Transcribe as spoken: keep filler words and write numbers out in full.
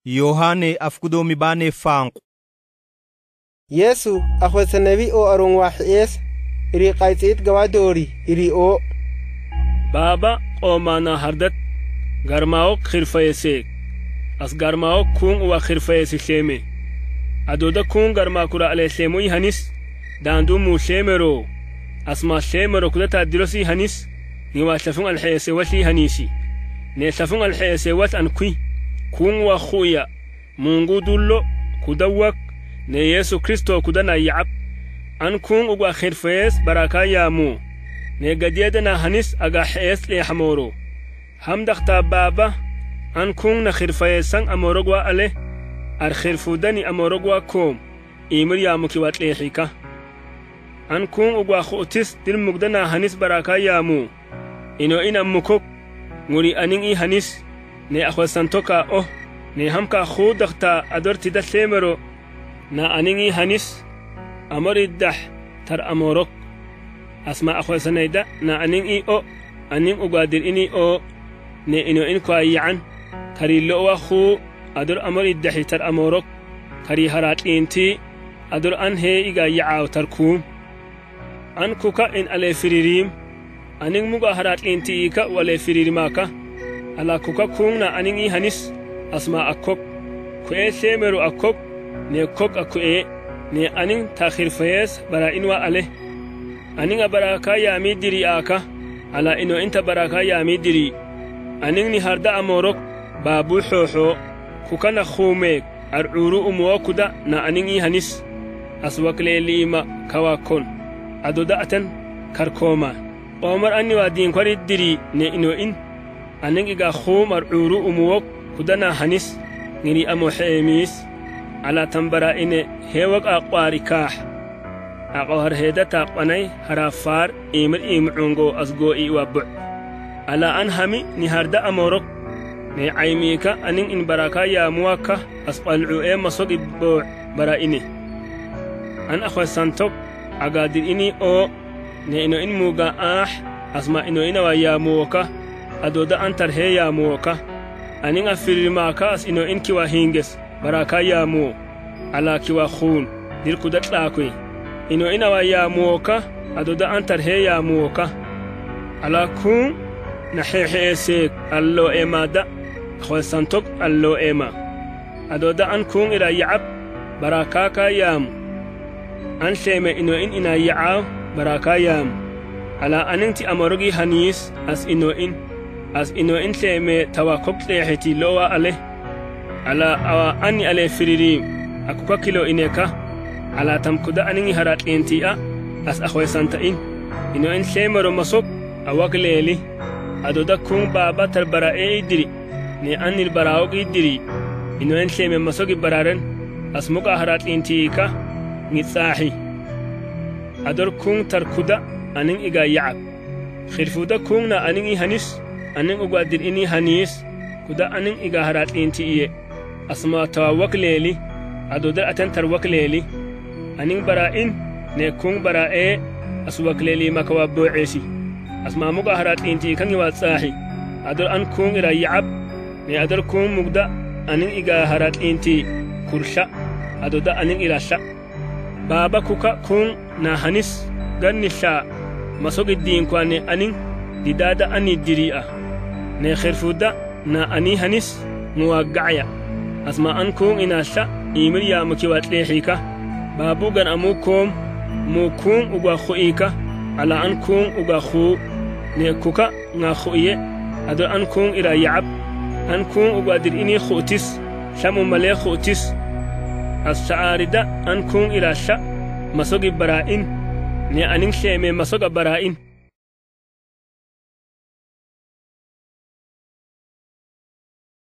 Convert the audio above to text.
Yohane afkudo mibane fangu. Yesu akhwesanebi o arung waxies iri qaitid gawadori iri o Baba o mana hardat garmao khirfayese as garmao kun wa khirfayese sheme adoda kun garma kura ale shemui hanis dandu mu shemero asma shemero kudata dirosi hanis ni wa shafun al hayese wasi hanisi ne shafun al hayese wat an kui kun wa khuya mungu dullo kudawak ne Yesu Kristo kudana yab an kun uga khirfayes baraka yamu ne gadiyadana hanis aga hayes le hamoro hamdakta baba an kun na khirfayesan amorogwa ale ar khirfudani amorogwa kom imir yamu kiwat le hika an kun uga khutis dil mugdana hanis baraka yamu ino ina mukok nguri anin i hanis ne akhwasantoka oh ne hamka khudakta adorti da semero na anin i hanis amoridah tar amorok asma akhwasanayda na anin i o anin ugadir ini o ne ino in kwa yan kari lo wa khu adur amoridah tar amorok kari harat inti adur an he iga ya'aw tarkum an kuka in ale firirim anin muga harat inti ka wale firirimaka ala kuka kunna anin i hanis asma akok ku e semero akok ne kok aku e ne anin takhir fayes bara inwa ale anin baraka ya midiri aka ala ino inta baraka ya midiri anin ni harda amorok babu hoho kukana khume aruru umwakuda na anin i hanis aswakle lima kawakon adoda atan karkoma omar anni wadin kwari diri ne ino in anin iga khum aruru umwak kudana hanis ngiri amo hemis ala tambara ine hewak aqwarikah aqwar hedata qanay harafar imir im'ungo asgo i wabu ala anhami ni harda amorok ne aymika anin in baraka ya muwaka asqal'u e masogi bo bara ine an akhwasantok agadir ini o ne ino in muga ah asma ino ina wa ya muwaka adoda antar he ya muwaka anin afirmaka as ino in kiwa hinges baraka ya mu ala kiwa khun dir kudat laqwi ino ina wa ya muwaka adoda antar he ya muwaka ala kun nahihese allo emada khwasantok allo ema adoda an kun ira ya'ab baraka ka yam an sheme ino in ina ya'aw baraka yam ala aninti amorogi hanis as ino in as ino in sheme tawakok leheti lowa ale ala awa ani ale firiri akuka kilo ineka ala tamkuda aningi harat enti'a as akhwaysanta in ino in sheme ro masok awakleli adoda kun baba tarbara e idiri ne anil barawok idiri ino in sheme masogi bararen as muka harat enti'ika ngitsahi ador kun tarkuda anin iga ya'ab khirfuda kun na anin i hanis anin ugadir ini hanis kuda anin iga harat enti'iye asma tawakleli adoda atan tarwakleli anin bara'in ne kun bara'e aswakleli makawa bu'isi asma muga harat enti kan yawa tsahi ador an kun ira ya'ab ne ador kun mugda anin iga harat enti kursha adoda anin ila sha baba kuka kun na hanis ganni sha masogiddin kwane anin didada ani diri'a ne khirfuda na ani hanis muwaggaya asma an kun ina sha imir ya mukiwat lehika babu gan amukum mukun uga khuika ala an kun uga khu ne kuka nga khuye ado an kun ira ya'ab an kun uga dir ini khutis shamu male khutis as-sa'arida an kun ira sha masogi bara'in ne anin sheme masoga bara'in